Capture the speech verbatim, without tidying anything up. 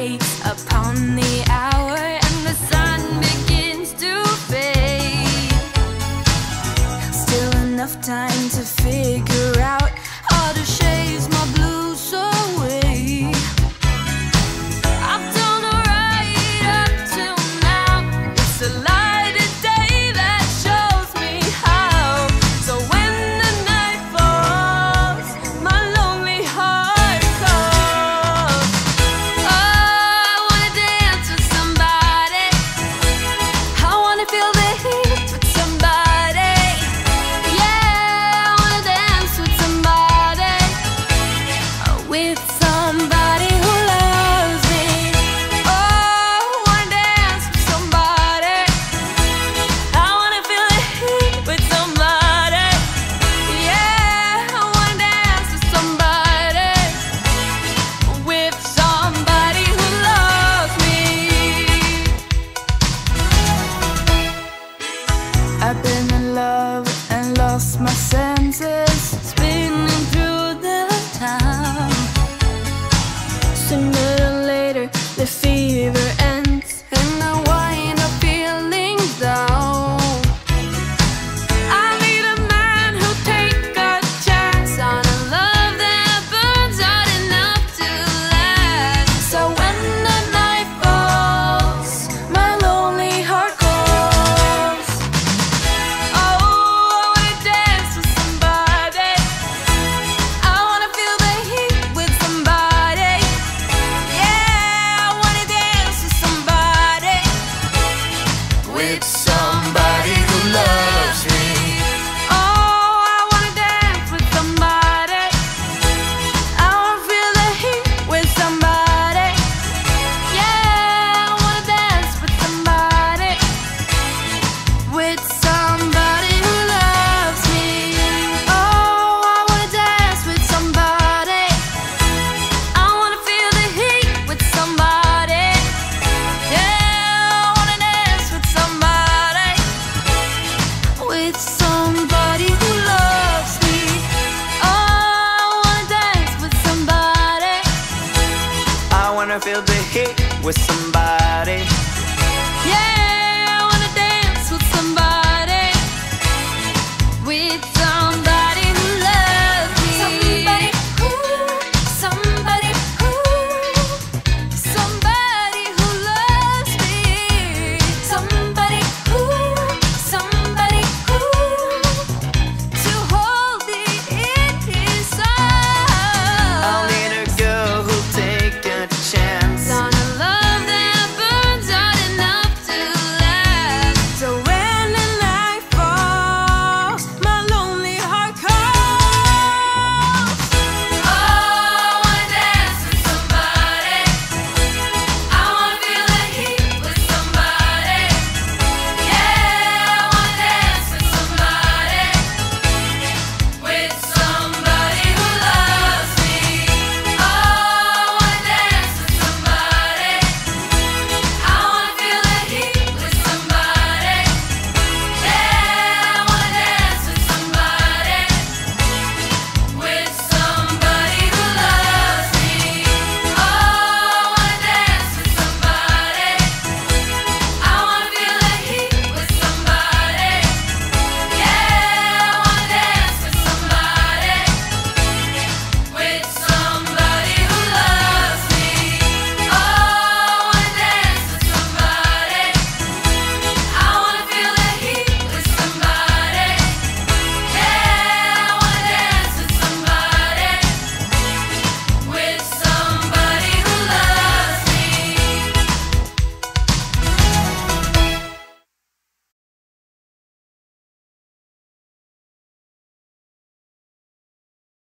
waits upon the hour and the sun begins to fade. Still enough time to figure out how to chase my blues away. I've done right up till now. It's the light of day that shows me how. So when the night falls, my lonely heart calls. Oh, I wanna dance with somebody. I wanna feel the heat with somebody. Yeah, I wanna dance with somebody. With somebody who loves me. Oh, I wanna dance with somebody. I wanna feel the heat with somebody. Yeah, I wanna dance with somebody. With somebody who loves me. I've been in love and lost my senses, spinning through the town. Sooner or later, the fever ends, and I wind up feeling down. I need a man who'll take a chance on a love that burns out enough to last. So when the night falls, my lonely heart calls. Oh, I wanna dance with somebody. I wanna feel the heat with somebody. Yeah, I wanna dance with somebody. With somebody who loves me. Oh, I wanna dance with somebody. I wanna feel the heat with somebody. Yeah, I wanna dance with somebody. With somebody who loves me. Oh, I wanna dance with somebody. I wanna feel the heat with somebody. Yeah, I wanna dance with somebody. With somebody who loves me. Oh, I wanna dance with somebody. I wanna feel the heat with somebody.